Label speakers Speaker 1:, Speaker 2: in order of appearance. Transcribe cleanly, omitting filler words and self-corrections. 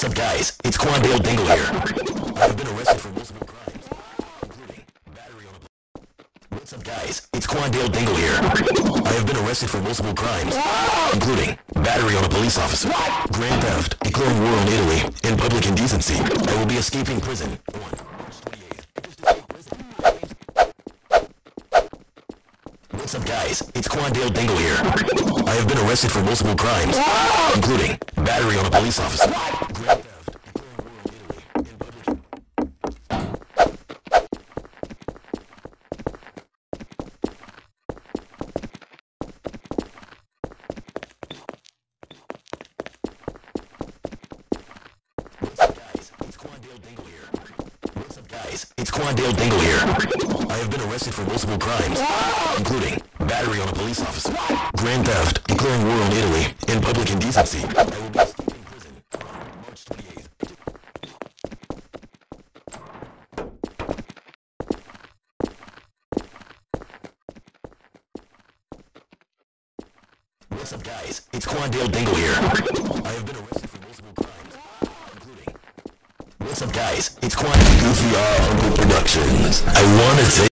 Speaker 1: What's up, guys? It's Quandale Dingle here. I have been arrested for multiple crimes, including battery on a... What's up, guys? It's Quandale Dingle here. I have been arrested for multiple crimes, including battery on a police officer, grand theft, declaring war on Italy, and public indecency. I will be escaping prison on March 28th. What's up, guys? It's Quandale Dingle here. I have been arrested for multiple crimes, including battery on a police officer, grand theft, declaring war on Italy, and public... It's Quandale Dingle here. I have been arrested for multiple crimes, including battery on a police officer, grand theft, declaring war on Italy, and public indecency. I will be escaping prison on March 28th. What's up, guys? It's Quandale Dingle here. I have been arrested for multiple crimes, including... What's up, guys? It's Quandale Goofy Uncle Productions. I wanna say